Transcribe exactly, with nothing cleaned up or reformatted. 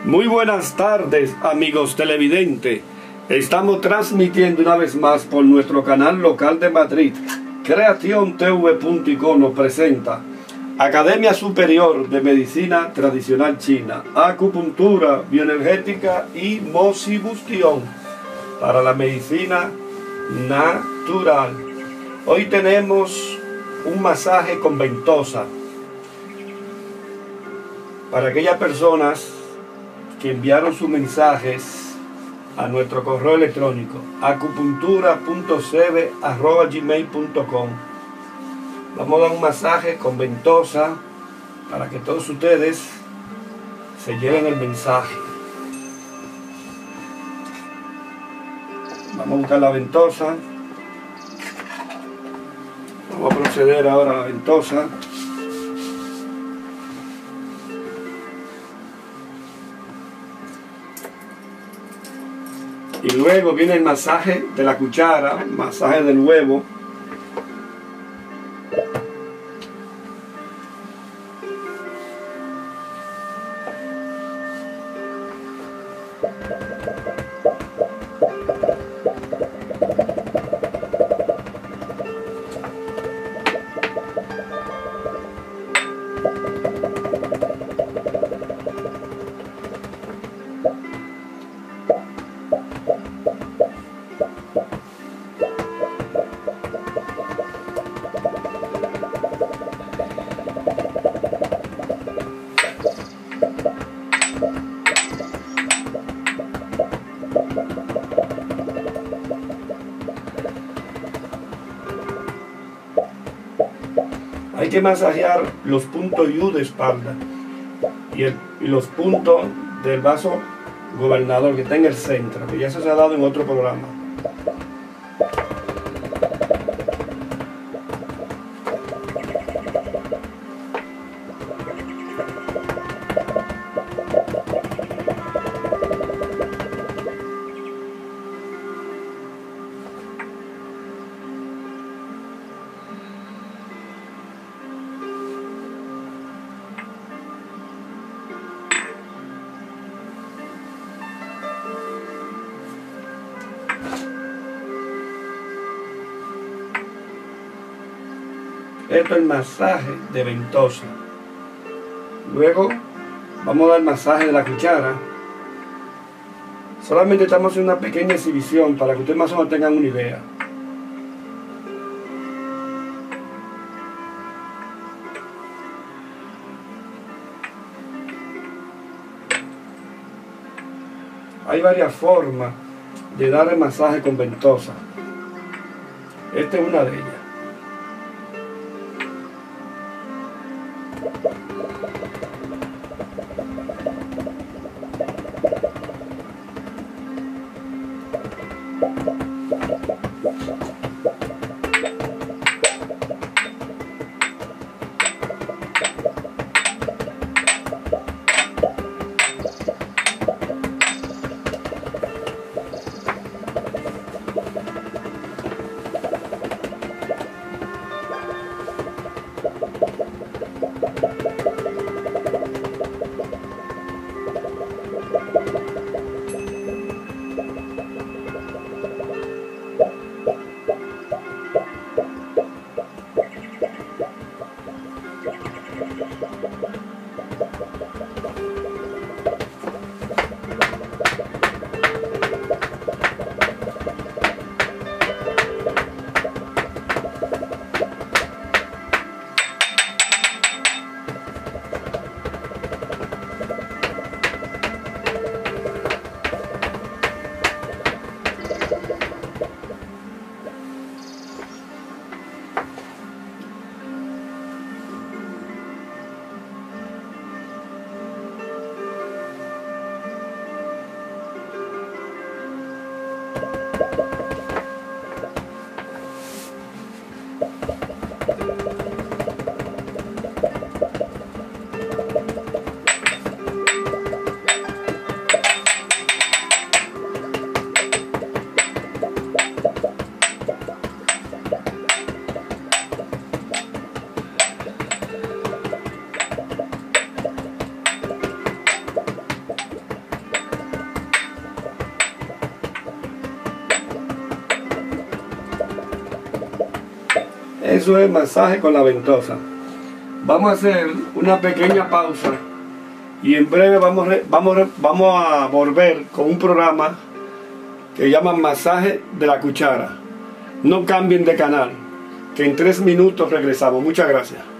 Muy buenas tardes, amigos televidentes. Estamos transmitiendo una vez más por nuestro canal local de Madrid. Creación T V punto I C O nos presenta Academia Superior de Medicina Tradicional China, Acupuntura Bioenergética y Moxibustión para la medicina natural. Hoy tenemos un masaje con ventosa para aquellas personas que enviaron sus mensajes a nuestro correo electrónico acupuntura punto c b arroba gmail punto com. Vamos a dar un masaje con ventosa para que todos ustedes se lleven el mensaje. Vamos a buscar la ventosa. Vamos a proceder ahora a la ventosa. Y luego viene el masaje de la cuchara, el masaje del huevo. Hay que masajear los puntos U de espalda y, el, y los puntos del vaso gobernador que está en el centro, que ya se ha dado en otro programa. Esto es el masaje de ventosa. Luego vamos a dar el masaje de la cuchara. Solamente estamos haciendo una pequeña exhibición para que ustedes más o menos tengan una idea. Hay varias formas de dar el masaje con ventosa. Esta es una de ellas. Eso es masaje con la ventosa. Vamos a hacer una pequeña pausa y en breve vamos, vamos, vamos a volver con un programa que llaman masaje de la cuchara. No cambien de canal, que en tres minutos regresamos. Muchas gracias.